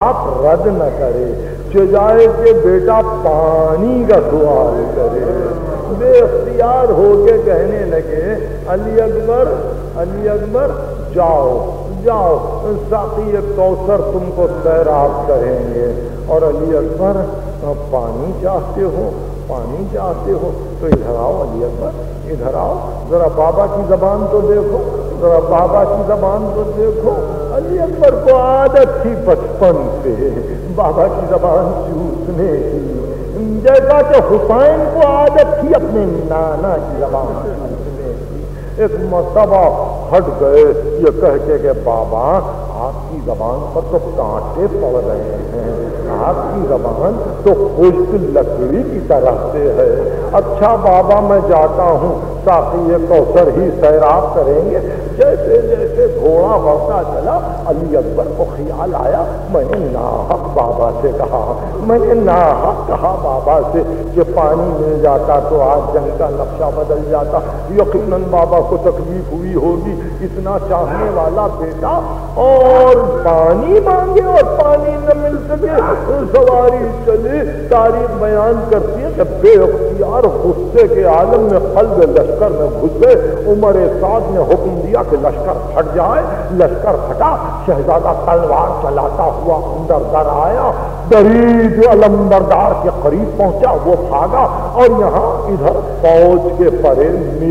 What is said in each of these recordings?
آپ رد نہ کرے، چجائے کہ بیٹا پانی کا سوال کرے۔ بے اختیار ہو کے کہنے لگے علی اکبر علی اکبر جاؤ جاؤ، ساقی کوثر تم کو سیراب کریں گے۔ اور علی اکبر پانی چاہتے ہو پانی چاہتے ہو تو ادھر آؤ علی اکبر ادھر آؤ، ذرا بابا کی زبان تو دیکھو، ذرا بابا کی زبان تو دیکھو۔ علی اکبر کو عادت تھی بچپن سے بابا کی زبان چوسنے کی، جیسا کہ حسین کو عادت تھی اپنے نانا کی زبان چوسنے کی۔ ایک مرتبہ ہٹ گئے یہ کہہ کے کہ بابا آپ کی زبان پر تو کانٹے پڑ رہے ہیں، آپ کی زبان تو خشک لکڑی کی طرح سے ہے۔ اچھا بابا میں جاتا ہوں، ساقی کوثر ہی سیراب کریں گے۔ جیسے جیسے گھوڑا بڑھتا چلا علی اکبر کو خیال آیا میں نے ناحق بابا سے کہا، میں نے ناحق کہا بابا سے کہ پانی مل جاتا تو آج جنگ کا نقشہ بدل جاتا۔ یقیناً بابا کو تکلیف ہوئی ہوگی، اتنا چاہنے والا بیٹا اور پانی مانگے اور پانی نہ مل سکے۔ سواری چلے، تاریخ بیان کرتی ہے کہ بے اختیار غصے کے عالم میں قلب لشکر میں گھس گئے۔ عمر سعد نے حکم دیا کہ لشکر پھٹ جائے، لشکر پھٹا، شہزادہ تلوار چلاتا ہوا اندر در آیا، درید علمبردار کے قریب پہنچا، وہ بھاگا اور یہاں ادھر فوج کے پرے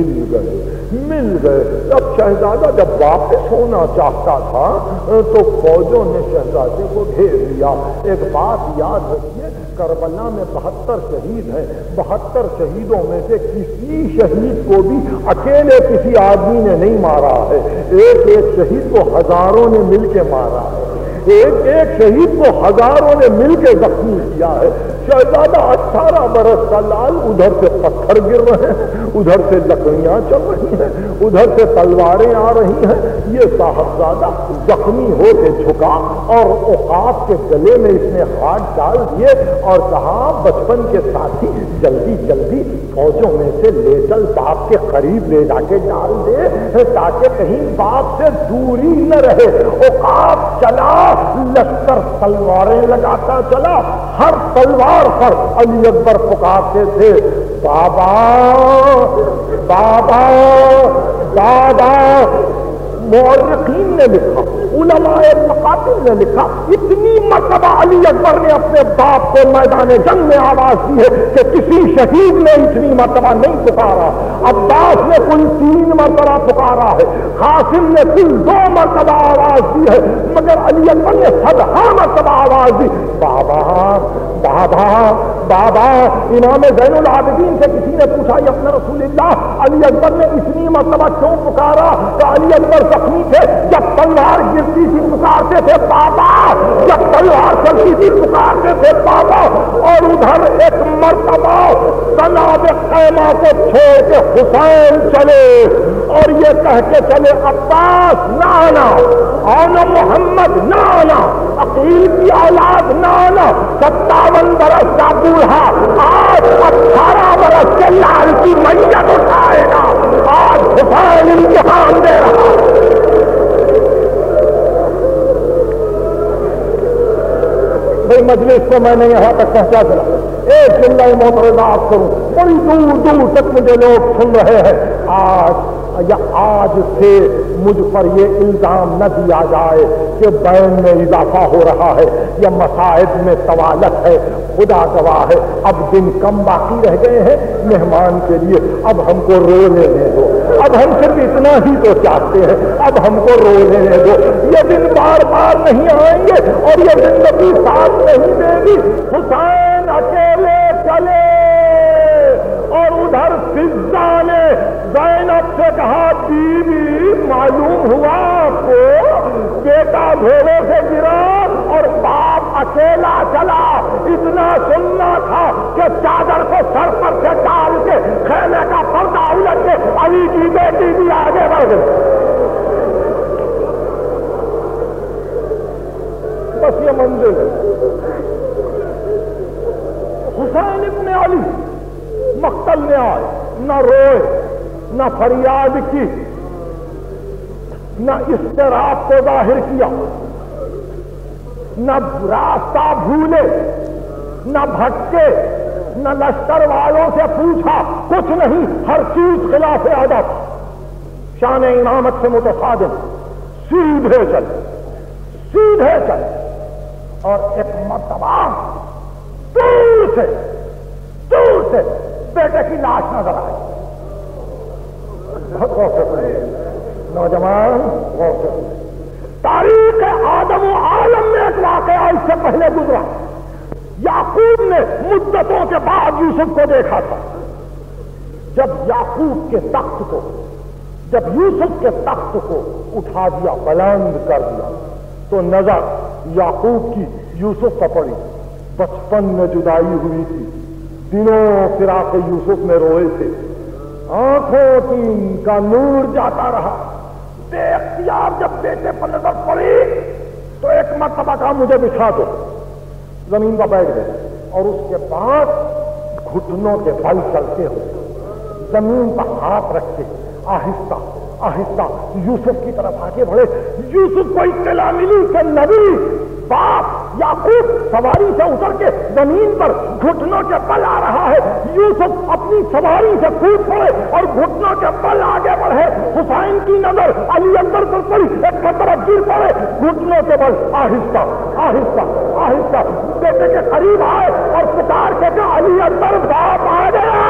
مل گئے۔ اب شہزادہ جب واپس ہونا چاہتا تھا تو فوجوں نے شہزادے کو گھیر لیا۔ ایک بات یاد رکھیے، کربلا میں 72 شہید ہیں، 72 شہیدوں میں سے کسی شہید کو بھی اکیلے کسی آدمی نے نہیں مارا ہے، ایک ایک شہید کو ہزاروں نے مل کے مارا ہے، ایک ایک شہید کو ہزاروں نے مل کے زخمی کیا ہے۔ شہزادہ 18 برس کا لال، ادھر سے پتھر گر رہے ہیں، ادھر سے لکڑیاں چل رہی ہیں، ادھر سے تلواریں آ رہی ہیں۔ یہ صاحبزادہ زخمی ہو کے جھکا اور عقاب کے گلے میں اس نے ہاتھ ڈال دیے اور کہا بچپن کے ساتھی جلدی جلدی فوجوں میں سے لے چل، باپ کے قریب لے جا کے ڈال دے تاکہ کہیں باپ سے دوری نہ رہے۔ عقاب چلا، لشکر تلواریں لگاتا چلا، ہر تلوار پر علی اکبر پکارتے تھے بابا بابا بابا۔ مورخین نے لکھا، علماء مقاتل نے لکھا، اتنی مرتبہ علی اکبر نے اپنے باپ کو میدان جنگ میں آواز دی ہے کہ کسی شہید نے اتنی مرتبہ نہیں پکارا۔ عباس نے کل 3 مرتبہ پکارا ہے، قاسم نے کل 2 مرتبہ آواز دی ہے، مگر علی اکبر نے 100 مرتبہ آواز دی بابا بابا بابا۔ امام زین العابدین سے کسی نے پوچھا یا اپنا رسول اللہ علی اکبر نے اتنی مرتبہ کیوں پکارا؟ تو علی اکبر زخمی تھے، جب تلوار گرتی تھی پکارتے تھے بابا، جب تلوار چلتی تھی پکارتے تھے بابا۔ اور ادھر ایک مرتبہ تناب خیمہ کو چھوڑ کے حسین چلے اور یہ کہہ کے چلے عباس نانا، آنا محمد نانا، عقیل کی اولاد نانا، 57 برس کا بوڑھا آج 18 برس کے لال کی میت اٹھائے گا۔ آج حسین امتحان دے رہا۔ بھائی مجلس کو میں نے یہاں تک پہنچا دیا، ایک جملہ معترضات کروں، بڑی دور دور تک مجھے لوگ سن رہے ہیں۔ آج سے مجھ پر یہ الزام نہ دیا جائے کہ بین میں اضافہ ہو رہا ہے یا مساعد میں طوالت ہے، خدا گواہ ہے اب دن کم باقی رہ گئے ہیں مہمان کے لیے، اب ہم کو رو لینے دو، اب ہم صرف اتنا ہی تو چاہتے ہیں، اب ہم کو رو لینے دو۔ یہ دن بار بار نہیں آئیں گے اور یہ زندگی ساتھ نہیں دے گی۔ حسین اکیلے چلے اور ادھر فضا نے زینب سے کہا بیوی معلوم ہوا آپ کو بیٹا گھوڑے سے گرا اور باپ اکیلا چلا، اتنا سننا تھا کہ چادر کو سر پر سے ڈال کے خیمے کا پردہ الٹ کے علی کی بیٹی بھی آگے بڑھ گئی۔ بس یہ منزل ہے۔ حسین ابن علی مقتل میں آئے، نہ روئے، نہ فریاد کی، نہ اضطراب کو ظاہر کیا، نہ راستہ بھولے، نہ بھٹکے، نہ لشکر والوں سے پوچھا، کچھ نہیں، ہر چیز خلاف ادب، شان امامت سے متصادم، سیدھے چل سیدھے چل۔ اور ایک مرتبہ دور سے بیٹے کی لاش نظر آئی۔ بہت غور سے سنیے نوجوان، غور سے سنیے۔ تاریخ آدم و عالم میں ایک واقعہ اس سے پہلے گزرا۔ یعقوب نے مدتوں کے بعد یوسف کو دیکھا تھا۔ جب یعقوب کے تخت کو، جب یوسف کے تخت کو اٹھا دیا، بلند کر دیا، تو نظر یعقوب کی یوسف پر پڑی۔ بچپن میں جدائی ہوئی تھی، دنوں فراق یوسف میں روئے تھے، آنکھوں کی ان کا نور جاتا رہا۔ بے اختیار جب بیٹے پر نظر پڑی تو ایک مرتبہ کہا مجھے بچھا دو، زمین پر بیٹھ گئے، اور اس کے بعد گھٹنوں کے بل چلتے ہوئے زمین پر ہاتھ رکھ کے آہستہ آہستہ یوسف کی طرف آگے بڑھے۔ یوسف کو اطلاع ملی کہ نبی باپ یعقوب سواری سے اتر کے زمین پر گھٹنوں کے بل آ رہا ہے۔ یوسف اپنی سواری سے کود پڑے اور گھٹنوں کے بل آگے بڑھے۔ حسین کی نظر علی اکبر پر پڑی، ایک طرف گر پڑے، گھٹنوں کے بل آہستہ آہستہ آہستہ بیٹے کے قریب آئے اور پکار کے کہا علی اکبر باپ آ گیا۔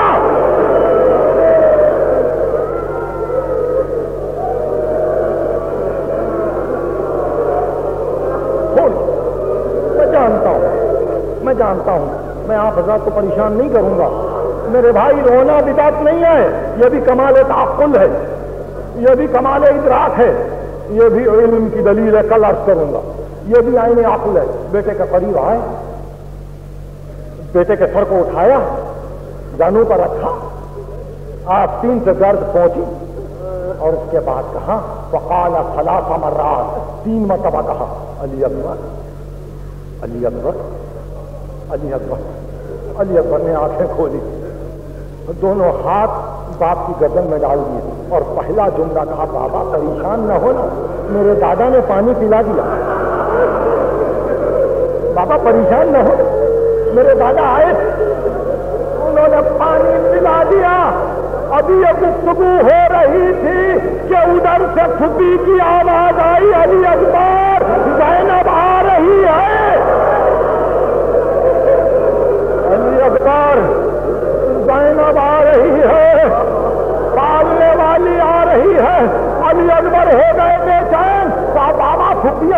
میں جانتا ہوں میں آپ حضرات کو پریشان نہیں کروں گا، میرے بھائی، رونا بدعت نہیں ہے، یہ بھی کمال تعقل ہے، یہ بھی کمال ادراک ہے، یہ بھی علم کی دلیل ہے، کل عرض کروں گا، یہ بھی عین عقل ہے۔ بیٹے کے قریب آئے، بیٹے کے سر کو اٹھایا، جانوں پر رکھا، آستین سے درد پہنچی، اور اس کے بعد کہا وقال ثلاث مرات، 3 مرتبہ کہا علی اکبر علی اکبر علی اکبر۔ علی اکبر نے آنکھیں کھولی، دونوں ہاتھ باپ کی گردن میں ڈال دیے، اور پہلا جملہ کہا بابا پریشان نہ ہونا، میرے دادا نے پانی پلا دیا۔ بابا پریشان نہ ہو، میرے دادا آئے، انہوں نے پانی پلا دیا۔ ابھی یہ گفتگو ہو رہی تھی کہ ادھر سے پھوپھی کی آواز آئی علی اکبر زینب آ رہی ہے، علی اکبر زینب آ رہی ہے، پالنے والی آ رہی ہے۔ علی اکبر ہو گئے بے چین، بابا پھوپھی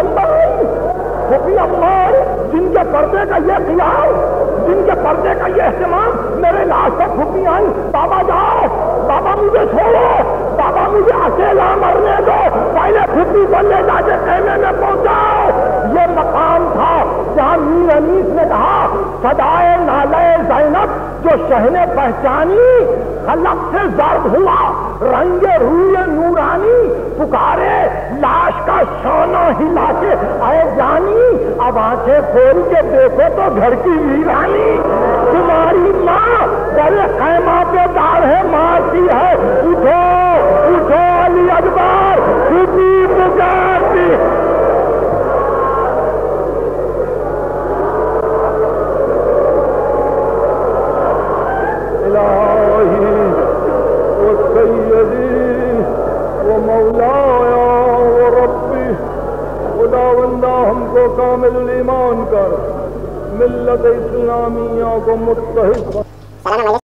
اماں جن کے پردے کا یہ خیال، جن کے پردے کا یہ اہتمام، میرے لاش پر پھوپھی آئی، بابا جاؤ، بابا مجھے چھوڑو، بابا مجھے اکیلا مرنے دو، پہلے پھوپھی کو لے جا کے خیمے میں پہنچاؤ۔ یہ مقام تھا جہاں میر انیس نے کہا صدائے نالے زینب جو شہ نے پہچانی، حلق سے ضرب ہوا، رنگ روئے نورانی، پکارے لاش کا شانہ ہلا کے اے جانی، اب آنکھیں کھول کے دیکھو تو گھر کی ویرانی، تمہاری ماں بڑے خیمہ پہ داڑھیں مارتی ہے، اٹھو اٹھو علی اکبر، پھوپھی پکارتی۔ الہی و سیدی و مولایا و ربی، خداوندہ ہم کو کامل ایمان کر، ملت اسلامیہ کو متحد